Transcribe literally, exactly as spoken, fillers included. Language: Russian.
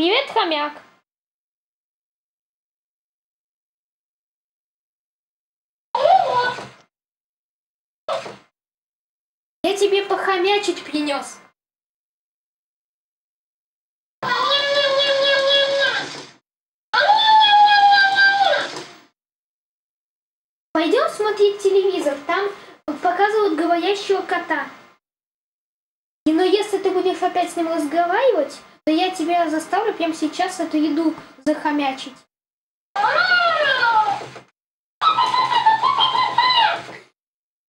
Привет, хомяк. Я тебе похомячить принес. Пойдем смотреть телевизор, там показывают говорящего кота. И, но если ты будешь опять с ним разговаривать, то я тебя заставлю прямо сейчас эту еду захомячить.